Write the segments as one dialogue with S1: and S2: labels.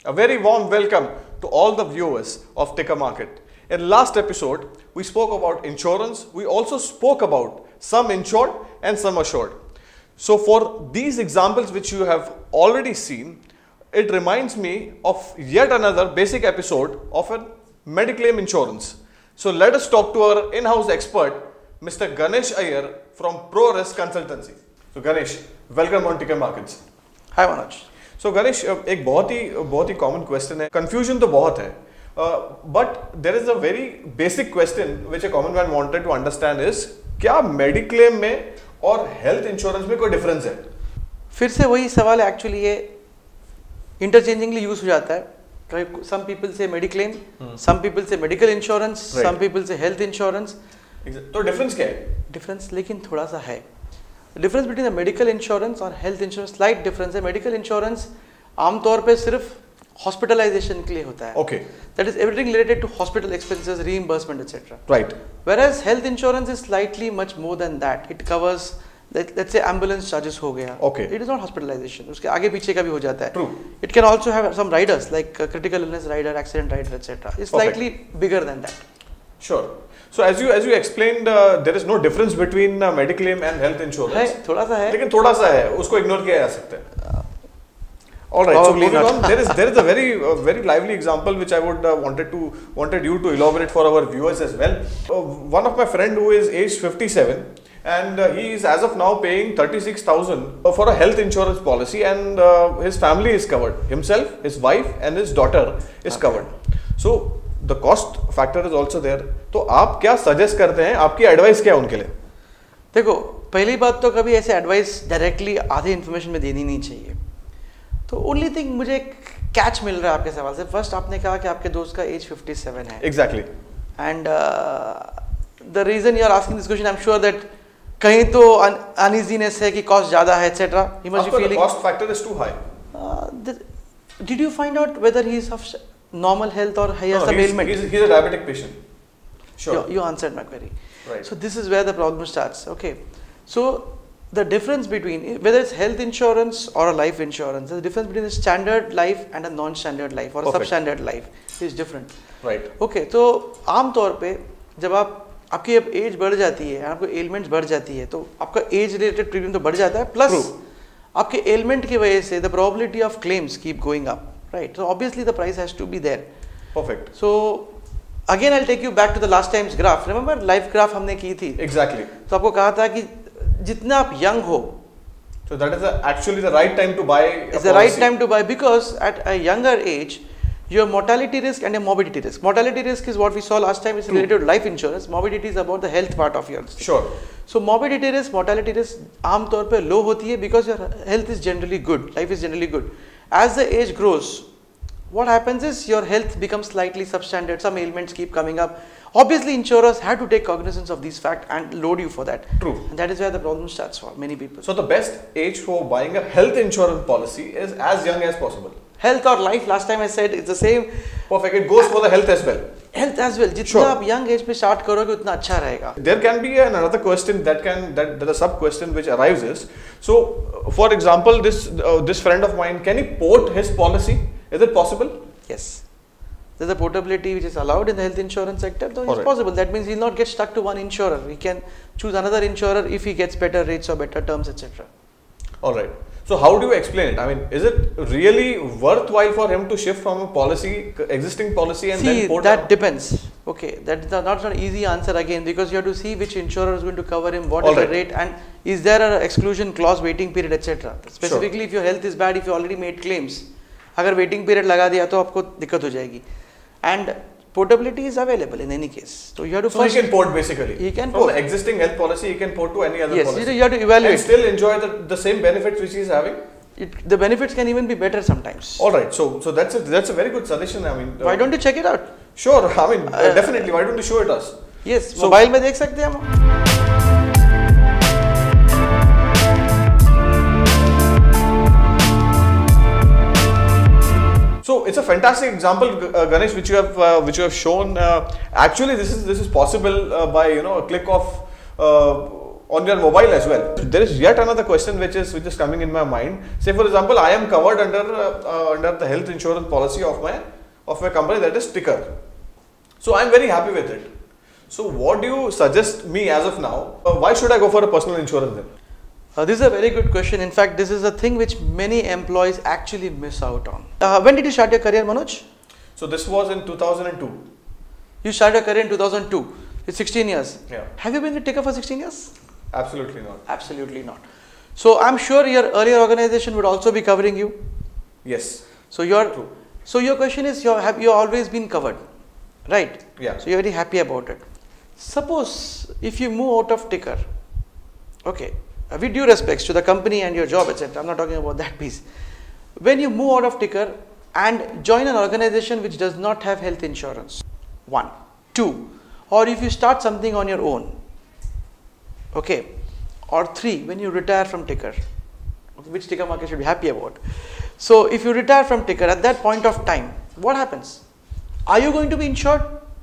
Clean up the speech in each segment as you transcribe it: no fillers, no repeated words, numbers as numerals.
S1: A very warm welcome to all the viewers of TickerMarket. In last episode, we spoke about insurance. We also spoke about some insured and some assured. So for these examples which you have already seen, it reminds me of yet another basic episode of a Mediclaim insurance. So let us talk to our in-house expert, Mr. Ganesh Iyer from Pro Risk Consultancy. So Ganesh, welcome on TickerMarkets.
S2: Hi Manoj.
S1: So Ganesh, एक बहुत ही common question है. Confusion तो बहुत है. But there is a very basic question which a common man wanted to understand is क्या Mediclaim में और health insurance में कोई difference है?
S2: फिर से वही सवाल है. Actually ये interchangingly use हो जाता है. Some people say Mediclaim, some people say medical insurance, some people say health insurance.
S1: तो difference क्या है?
S2: Difference लेकिन थोड़ा सा है. The difference between the medical insurance और health insurance slight difference है. Medical insurance आमतौर पे सिर्फ hospitalization के लिए होता है.
S1: Okay.
S2: That is everything related to hospital expenses, reimbursement, etc.
S1: Right.
S2: Whereas health insurance is slightly much more than that. It covers, let's say ambulance charges हो गया.
S1: Okay.
S2: It is not hospitalization. उसके आगे पीछे का भी हो जाता है.
S1: True.
S2: It can also have some riders like critical illness rider, accident rider, etc. It's slightly bigger than that.
S1: Sure. So as you explained, there is no difference between Mediclaim and health insurance.
S2: है, थोड़ा सा है.
S1: लेकिन थोड़ा सा है, उसको ignore किया जा सकता है. All right. So moving on, there is a very lively example which I would wanted you to elaborate for our viewers as well. One of my friend who is aged 57 and he is as of now paying 36,000 for a health insurance policy, and his family is covered. Himself, his wife, and his daughter is covered. So the cost factor is also there. तो आप क्या suggest करते हैं? आपकी advice क्या है उनके लिए?
S2: देखो, पहली बात तो कभी ऐसे advice directly आधे information में देनी नहीं चाहिए. तो only thing मुझे catch मिल रहा है आपके सवाल से. First आपने कहा कि आपके दोस्त का age 57 है.
S1: Exactly.
S2: And the reason you are asking this question, I'm sure that कहीं तो uneasiness है कि cost ज़्यादा है, etc. He must be feeling.
S1: The cost factor is too high.
S2: Did you find out whether he is of normal health or he has some ailment?
S1: He's a diabetic patient. Sure.
S2: You answered my query.
S1: Right.
S2: So this is where the problem starts. Okay. So the difference between whether it's health insurance or a life insurance, the difference between a standard life and a non-standard life or a substandard life is different.
S1: Right.
S2: Okay. तो आम तौर पे जब आपकी अब as बढ़ जाती है, आपको एलिमेंट्स बढ़ जाती है, तो आपका एज रिलेटेड प्रीमियम तो बढ़ जाता है, प्लस आपके एलिमेंट की वजह से the probability of claims keep going up. Right. So obviously the price has to be there.
S1: Perfect.
S2: So again I'll take you back to the last time's graph. Remember life graph हमने की थी.
S1: Exactly.
S2: तो आपको कहा था कि जितना आप young हो.
S1: So that is actually the right time to buy.
S2: It's the right time to buy because at a younger age, your mortality risk and your morbidity risk. Mortality risk is what we saw last time. It's related to life insurance. Morbidity is about the health part of yours.
S1: Sure.
S2: So morbidity risk, mortality risk आम तौर पे low होती है because your health is generally good. Life is generally good. As the age grows, what happens is your health becomes slightly substandard. Some ailments keep coming up. Obviously, insurers had to take cognizance of these facts and load you for that.
S1: True.
S2: And that is where the problem starts for many people.
S1: So the best age for buying a health insurance policy is as young as possible.
S2: Health or life, last time I said it's the same.
S1: Perfect. It goes for the health as well.
S2: Health as well. जितना आप young age पे start करोगे उतना अच्छा रहेगा.
S1: There can be another question that the sub question which arises. So, for example, this friend of mine, can he port his policy? Is it possible?
S2: Yes. There's a portability which is allowed in the health insurance sector. So it's possible. That means he'll not get stuck to one insurer. He can choose another insurer if he gets better rates or better terms, etc.
S1: All right. So how do you explain it? I mean, is it really worthwhile for him to shift from a existing policy and then port?
S2: That depends. Okay, that's not an easy answer again because you have to see which insurer is going to cover him, what is the rate, and is there an exclusion clause, waiting period, etc. Specifically, if your health is bad, if you already made claims, अगर waiting period लगा दिया तो आपको दिक्कत हो जाएगी. And portability is available in any case. So you have to
S1: first. So he can port basically.
S2: He can
S1: from
S2: port.
S1: the existing health policy. He can port to any other policy.
S2: Yes, you have to evaluate.
S1: And still enjoy the same benefits which he is having.
S2: The benefits can even be better sometimes.
S1: All right. So that's a very good suggestion. I mean,
S2: why don't you check it out?
S1: Sure. I mean, definitely. Why don't you show it us?
S2: Yes. So, mobile में देख सकते हैं हम.
S1: So it's a fantastic example, Ganesh, which you have shown. Actually, this is possible by a click of on your mobile as well. There is yet another question which is coming in my mind. Say for example, I am covered under the health insurance policy of my company, that is Ticker. So I am very happy with it. So what do you suggest me as of now? Why should I go for a personal insurance then?
S2: This is a very good question. In fact, this is a thing which many employees actually miss out on. When did you start your career, Manoj?
S1: So this was in 2002.
S2: You started your career in 2002. It's 16 years.
S1: Yeah.
S2: Have you been with Ticker for 16 years?
S1: Absolutely not.
S2: Absolutely not. So I'm sure your earlier organization would also be covering you.
S1: Yes.
S2: So your question is, you always been covered, right?
S1: Yeah.
S2: So you're very happy about it. Suppose if you move out of Ticker, okay, with due respects to the company and your job, etc. I'm not talking about that piece. When you move out of Ticker and join an organization which does not have health insurance, 1, 2, or if you start something on your own, okay, or 3, when you retire from Ticker, which TickerMarket should be happy about. So if you retire from Ticker at that point of time, what happens? Are you going to be insured?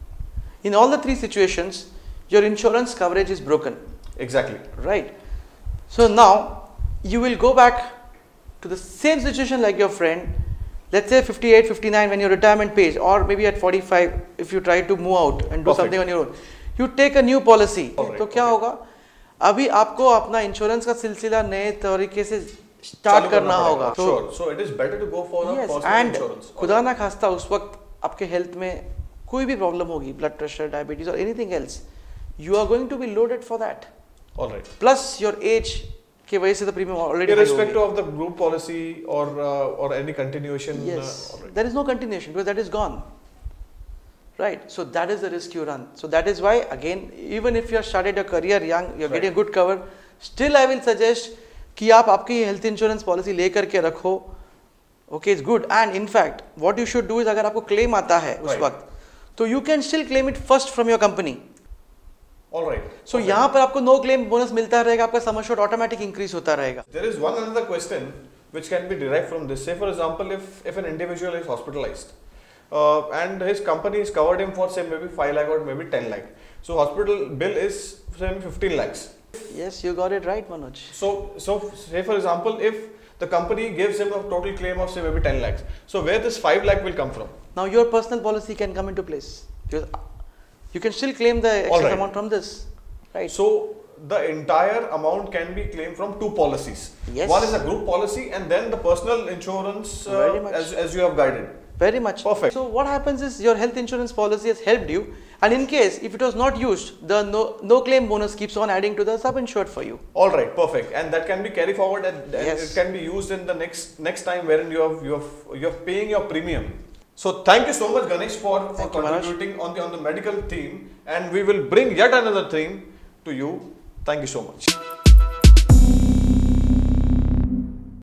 S2: In all the 3 situations, your insurance coverage is broken.
S1: Exactly.
S2: Right. So now you will go back to the same situation like your friend, let's say 58, 59 when your retirement pays, or maybe at 45 if you try to move out and do something on your own. You take a new policy. तो क्या होगा? अभी आपको अपना insurance का सिलसिला नए तरीके से स्टार्ट करना होगा.
S1: Sure. So it is better to go for a personal insurance.
S2: खुदा ना खास्ता उस वक्त आपके हेल्थ में कोई भी प्रॉब्लम होगी, ब्लड प्रेशर, डायबिटीज और anything else, you are going to be loaded for that.
S1: Alright.
S2: Plus your age के वजह से the premium already.
S1: Irrespective of the group policy or any continuation.
S2: Yes. There is no continuation because that is gone. Right. So that is the risk you run. So that is why again, even if you have started your career young, you are getting a good cover. Still, I will suggest कि आप आपकी health insurance policy लेकर के रखो. Okay, it's good. And in fact, what you should do is अगर आपको claim आता है उस वक्त, तो you can still claim it first from your company.
S1: All right.
S2: So यहाँ पर आपको no claim bonus मिलता रहेगा, आपका sum assured automatic increase होता रहेगा.
S1: There is one another question which can be derived from this. Say for example, if an individual is hospitalized and his company is covered him for say maybe 5 lakh or maybe 10 lakh. So hospital bill is say 15 lakhs.
S2: Yes, you got it right, Manoj.
S1: So say for example, if the company gives him a total claim of say maybe 10 lakhs. So where this 5 lakh will come from?
S2: Now your personal policy can come into place. You can still claim the excess amount from this, right?
S1: So the entire amount can be claimed from 2 policies.
S2: Yes.
S1: One is a group policy and then the personal insurance as you have guided.
S2: Very much.
S1: Perfect.
S2: So what happens is your health insurance policy has helped you, and in case if it was not used, the no claim bonus keeps on adding to the sub insured for you.
S1: All right, perfect. And that can be carried forward and
S2: yes,
S1: it can be used in the next time wherein you're paying your premium. So thank you so much, Ganesh, for contributing on the medical theme, and we will bring yet another theme to you. Thank you so much.